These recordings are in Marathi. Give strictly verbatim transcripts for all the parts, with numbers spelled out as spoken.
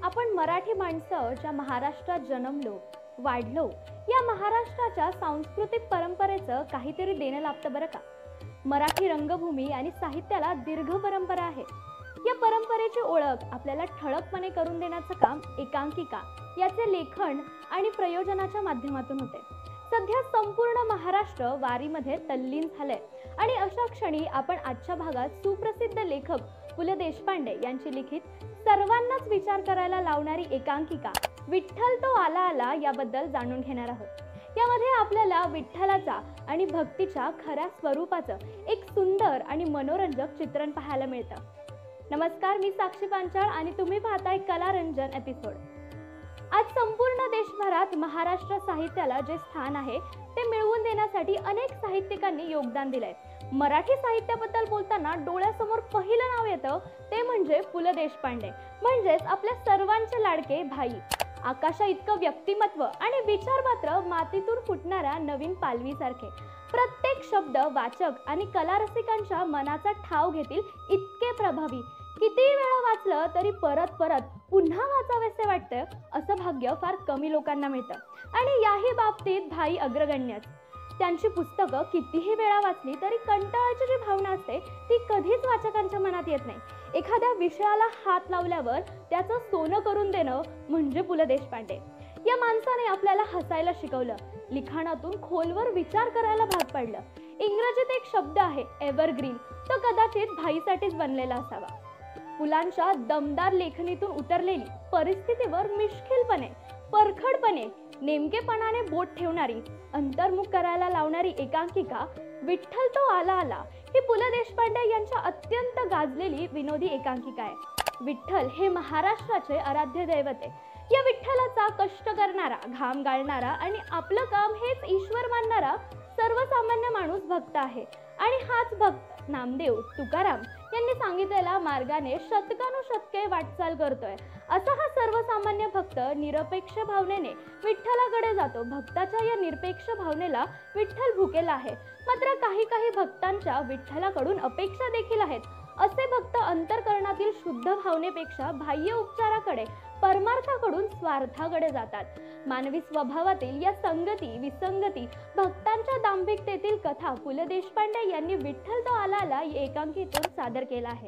आपण मराठी माणसं ज्या महाराष्ट्रात जन्मलो वाढलो, या महाराष्ट्राच्या सांस्कृतिक परंपरेचं काहीतरी देणं लागतं बरं का. मराठी रंगभूमी आणि साहित्याला दीर्घ परंपरा आहे. या परंपरेची ओळख आपल्याला ठळकपणे करून देण्याचं काम एकांकिका याचे लेखन आणि प्रयोजनाच्या माध्यमातून होते. सध्या संपूर्ण महाराष्ट्र वारीमध्ये तल्लीन झालंय आणि अशा क्षणी आपण आजच्या भागात सुप्रसिद्ध लेखक पु ल देशपांडे यांची लिखित सर्वांनाच विचार करायला लावणारी एकांकिका विठ्ठल तो आला आला याबद्दल जाणून घेणार आहोत. यामध्ये आपल्याला विठ्ठलाचा आणि भक्तीच्या खऱ्या स्वरूपाचं एक सुंदर आणि मनोरंजक चित्रण पाहायला मिळतं. नमस्कार, मी साक्षी पांचाळ आणि तुम्ही पाहताय कलारंजन एपिसोड. आज संपूर्ण देशभरात महाराष्ट्र साहित्याला जे स्थान आहे ते मिळवून देण्यासाठी अनेक साहित्यिकांनी योगदान दिलंय. मराठी साहित्याबद्दल बोलताना डोळ्यासमोर पहिलं नाव येतं ते म्हणजे पु ल देशपांडे, म्हणजेच आपल्या सर्वांचे लाडके भाई. आकाशा इतकं व्यक्तिमत्व आणि विचारपात्र मातीतून फुटणाऱ्या नवीन पालवीसारखे. प्रत्येक शब्द वाचक आणि कलारसिकांच्या मनाचा ठाव घेतील इतके प्रभावी. किती वेळा वाचलं तरी परत परत पुन्हा वाचावेसे वाटतं असं भाग्य फार कमी लोकांना मिळतं आणि याही बाबतीत भाई अग्रगण्यच. त्यांची पुस्तकं कितीही वेळा वाचली तरी कंटाळाची जी भावना असते ती कधीच वाचकांच्या मनात येत नाही. एखाद्या विषयाला हात लावल्यावर त्याचं सोनं करून देणं म्हणजे पु ल देशपांडे. या माणसाने आपल्याला हसायला शिकवलं, लिखाणातून खोलवर विचार करायला भाग पाडलं. इंग्रजीत एक शब्द आहे एव्हरग्रीन, तो कदाचित भाईसाठीच बनलेला असावा. पुलांच्या दमदार लेखणीतून उतरलेली, परिस्थितीवर मिश्किलपणे परखडपणे नेमकेपणाने बोट ठेवणारी, अंतर्मुख करायला लावणारी एकांकिका विठ्ठल तो आला आला ही पु ल देशपांडे यांच्या अत्यंत गाजलेली विनोदी एकांकिका आहे. विठ्ठल हे महाराष्ट्राचे आराध्य दैवत आहे. या विठ्ठलाचा कष्ट करणारा, घाम गाळणारा आणि आपलं काम हेच ईश्वर मानणारा सर्वसामान्य माणूस भक्त आहे. आणि हाच भक्त नामदेव तुकाराम यांनी सांगितलेल्या मार्गाने शतकानुशतके वाटचाल करतोय. असा हा सर्वसामान्य भक्त निरपेक्ष भावनेने विठ्ठलाकडे जातो. भक्ताच्या या निरपेक्ष भावनेला विठ्ठल भुकेला आहे. मात्र काही काही भक्तांच्या विठ्ठलाकडून अपेक्षा देखील आहेत. असे भक्त अंतःकरणातील शुद्ध भावनेपेक्षा बाह्य उपचाराकडे, परमार्थाकडून स्वार्थाकडे जातात. मानवी स्वभावातील या संगती विसंगती, भक्तांच्या दांभिकतेतील कथा पु ल देशपांडे यांनी विठ्ठल तो आला आला या एकांकिकेतून सादर केला आहे.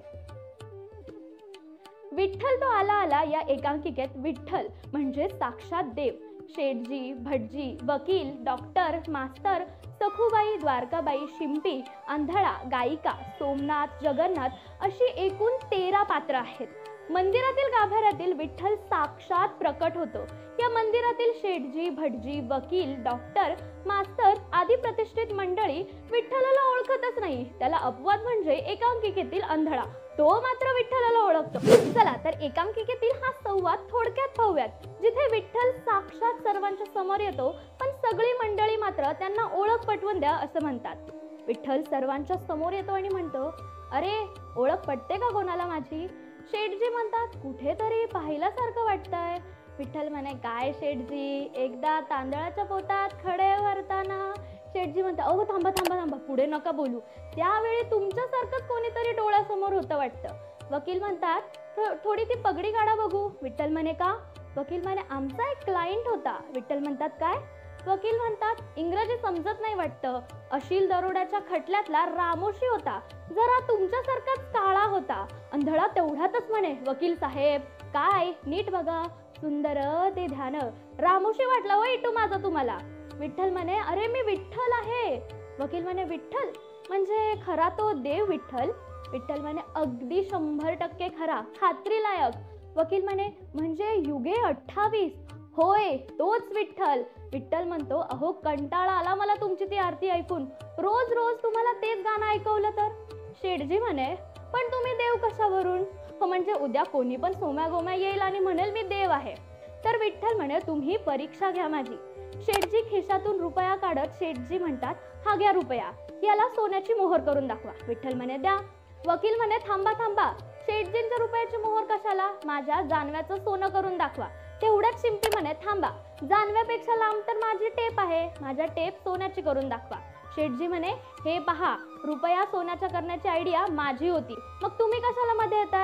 विठ्ठल तो आला आला या एकांकिकेत विठ्ठल म्हणजे साक्षात देव. शेठजी, भटजी, वकील, डॉक्टर, मास्तर, सखूबाई, द्वारकाबाई, शिंपी, आंधळा, गायिका, सोमनाथ, जगन्नाथ अशी एकूण तेरा पात्र आहेत. मंदिरातील गाभाऱ्यातील विठ्ठल साक्षात प्रकट होतो. या मंदिरातील शेठजी, भटजी, वकील, डॉक्टर, मास्तर आदी प्रतिष्ठित मंडळी विठ्ठलाला ओळखतच नाही. त्याला अपवाद म्हणजे एकांकिकेतील आंधळा, तो मात्र विठ्ठलाला ओळखतो. चला तर एकांकिकेतील हा संवाद थोडक्यात पाहूयात, जिथे विठ्ठल साक्षात सर्वांच्या समोर येतो पण सगळी मंडळी मात्र त्यांना ओळख पटवून द्या असं म्हणतात. विठ्ठल सर्वांच्या समोर येतो आणि म्हणतो, अरे ओळख पटते का कोणाला माझी? शेठजी म्हणतात, कुठेतरी पाहिल्यासारखं वाटतंय. विठ्ठल म्हणे, काय शेठजी, एकदा तांदळाच्या पोटात खडे भरताना. शेठजी म्हणतात, अहो थांबा थांबा थांबा, पुढे नका बोलू, त्यावेळी तुमच्यासारखंच कोणीतरी डोळ्यासमोर होतं वाटतं. वकील म्हणतात, थोडी ती पगडी काढा बघू. विठ्ठल म्हणे, का? वकील म्हणे, आमचा एक क्लायंट होता. विठ्ठल म्हणतात, काय? वकील म्हणतात, इंग्रजी समजत नाही वाटतं. अशील दरोड्याच्या खटल्यातला रामोशी होता, जरा तुमच्यासारखाच काळा होता. आंधळा तेवढ्यातच म्हणे, वकील साहेब काय नीट बघा, सुंदर ते ध्यान. रामोशी वाटला हो इटू माझा तुम्हाला. विठ्ठल म्हणे, अरे मी विठ्ठल आहे. वकील म्हणे, विठ्ठल म्हणजे खरा तो देव विठ्ठल? विठ्ठल म्हणे, अगदी शंभर टक्के खरा, खात्रीलायक. वकील म्हणे, म्हणजे युगे अठ्ठावीस? होय, तोच विठ्ठल. विठ्ठल म्हणतो, अहो कंटाळा आला मला तुमची ती आरती ऐकून. रोज रोज तुम्हाला तेच गाणं ऐकवलं तर? शेठजी म्हणे, पण तुम्ही देव कशावरून? हो म्हणजे उद्या कोणी पण सोम्या गोम्या येईल आणि म्हणेल मी देव आहे. तर विठ्ठल म्हणे, तुम्ही परीक्षा घ्या माझी. शेठजी खिशातून रुपया काढत शेठजी म्हणतात, हा घ्या रुपया, याला सोन्याची मोहर करून दाखवा. विठ्ठल म्हणे, द्या. वकील म्हणे, थांबा थांबा, शेठजींच्या रुपयाची मोहर कशाला? माझ्या जानव्याचं सोनं करून दाखवा. तेवढ्याच शिंपी म्हणे, थांबा, जानव्यापेक्षा लांब तर माझी टेप आहे, माझ्या टेप सोन्याची करून दाखवा. शेठजी म्हणे, हे पहा, रुपया सोन्याच्या करण्याची आयडिया माझी होती, मग तुम्ही कशाला मध्ये येताय?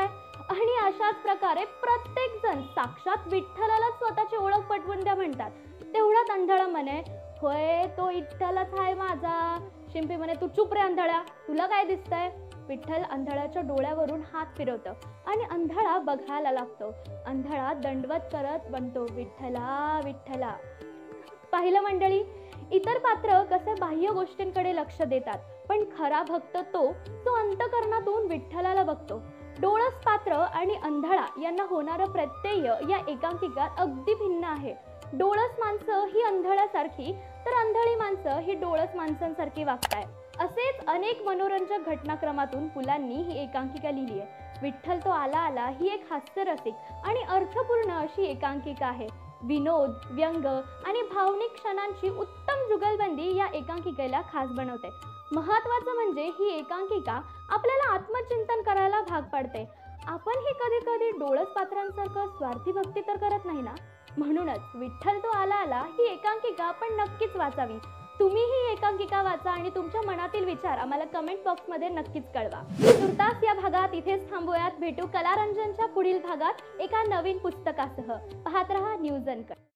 आणि अशाच प्रकारे प्रत्येक जण साक्षात विठ्ठलाला स्वतःची ओळख पटवून द्या म्हणतात. तेवढ्यात अंधळा म्हणे, होय तो विठ्ठलच आहे माझा. शिंपी म्हणे, तू चुप रे अंधळा, तुला काय दिसतंय? विठ्ठल अंधळ्याच्या डोळ्यावरून हात फिरवतं आणि अंधळा बघायला लागतो. अंधळा दंडवत करत म्हणतो, विठ्ठला विठ्ठला. पाहिलं मंडळी, इतर पात्र कसे बाह्य गोष्टींकडे लक्ष देतात, पण खरा भक्त तो जो अंतःकरणातून विठ्ठलाला बघतो. डोळस पात्र आणि अंधळा यांना होणारं प्रत्यय या एकांकिकात अगदी भिन्न आहे. डोळस माणसं ही अंधळ्यासारखी, तर अंधळी माणसं ही डोळस माणसांसारखी वागताय. असेच अनेक मनोरंजक घटनाक्रमातून पुलांनी ही एकांकिका लिहिली आहे. विठ्ठल तो आला आला ही एक हास्यरसिक आणि अर्थपूर्ण अशी एकांकिका आहे. विनोद, व्यंग आणि भावनिक क्षणांची उत्तम जुगलबंदी या एकांकिकेला खास बनवते. महत्त्वाचं म्हणजे ही एकांकिका आपल्याला आत्मचिंतन करायला भाग पाडते. आपणही कधी कधी डोळस पात्रांसारखं स्वार्थी भक्ती तर करत नाही ना. म्हणूनच विठ्ठल तो आला आला ही एकांकिका आपण नक्कीच वाचावी. तुम्ही ही एकांकिका वाचा आणि तुमच्या मनातील विचार आम्हाला कमेंट बॉक्समध्ये नक्कीच कळवा. तुर्तास या भागात इथेच थांबूयात. भेटू कलारंजनच्या पुढील भागात एका नवीन पुस्तकासह. पाहत रहा न्यूज अनकट.